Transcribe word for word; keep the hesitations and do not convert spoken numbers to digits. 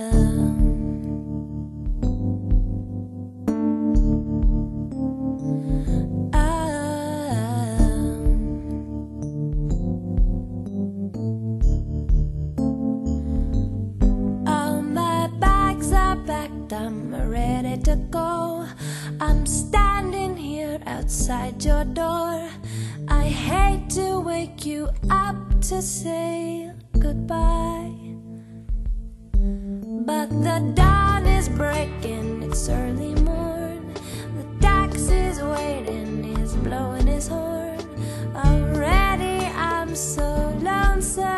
I'm ready to go. I'm standing here outside your door. I hate to wake you up to say goodbye, but the dawn is breaking, it's early morn. The taxi's waiting, he's blowing his horn. Already I'm so lonesome.